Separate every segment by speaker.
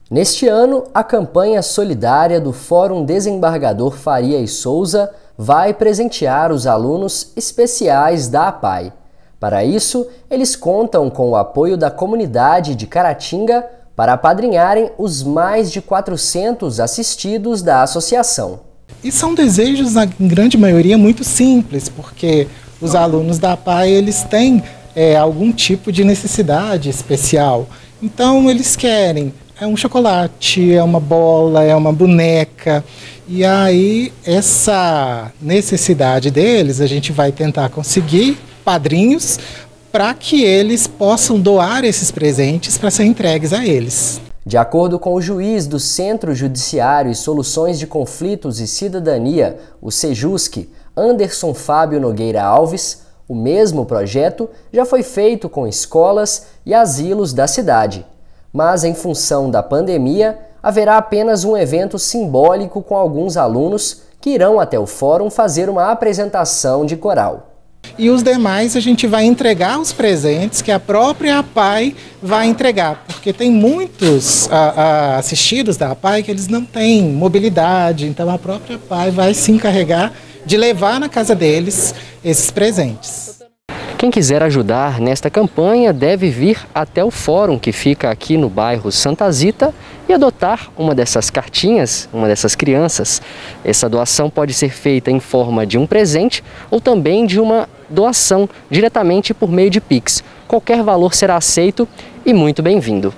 Speaker 1: Neste ano, a campanha solidária do Fórum Desembargador Faria e Souza vai presentear os alunos especiais da APAE. Para isso, eles contam com o apoio da comunidade de Caratinga para apadrinharem os mais de 400 assistidos da associação.
Speaker 2: E são desejos, na grande maioria, muito simples, porque os alunos da APAE eles têm algum tipo de necessidade especial. Então, eles querem um chocolate, uma bola, uma boneca. E aí, essa necessidade deles, a gente vai tentar conseguir padrinhos para que eles possam doar esses presentes para serem entregues a eles.
Speaker 1: De acordo com o juiz do Centro Judiciário e Soluções de Conflitos e Cidadania, o Sejusc, Anderson Fábio Nogueira Alves, o mesmo projeto já foi feito com escolas e asilos da cidade. Mas, em função da pandemia, haverá apenas um evento simbólico com alguns alunos que irão até o fórum fazer uma apresentação de coral.
Speaker 2: E os demais a gente vai entregar os presentes que a própria APAE vai entregar, porque tem muitos assistidos da APAE que eles não têm mobilidade, então a própria APAE vai se encarregar de levar na casa deles esses presentes.
Speaker 1: Quem quiser ajudar nesta campanha deve vir até o fórum que fica aqui no bairro Santa Zita e adotar uma dessas cartinhas, uma dessas crianças. Essa doação pode ser feita em forma de um presente ou também de uma doação diretamente por meio de Pix. Qualquer valor será aceito e muito bem-vindo.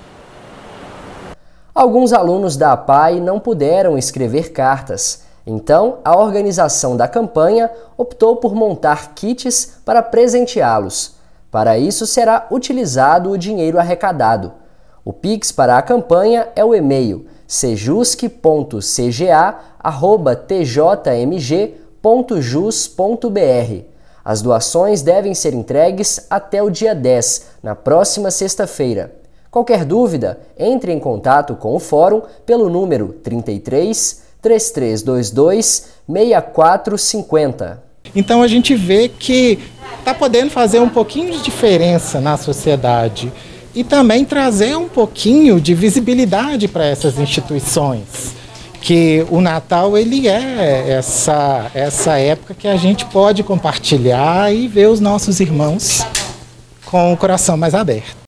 Speaker 1: Alguns alunos da APAE não puderam escrever cartas. Então, a organização da campanha optou por montar kits para presenteá-los. Para isso, será utilizado o dinheiro arrecadado. O Pix para a campanha é o e-mail sejusc.cga@tjmg.jus.br. As doações devem ser entregues até o dia 10, na próxima sexta-feira. Qualquer dúvida, entre em contato com o fórum pelo número 3322-6450.
Speaker 2: Então a gente vê que está podendo fazer um pouquinho de diferença na sociedade e também trazer um pouquinho de visibilidade para essas instituições. Que o Natal ele é essa época que a gente pode compartilhar e ver os nossos irmãos com o coração mais aberto.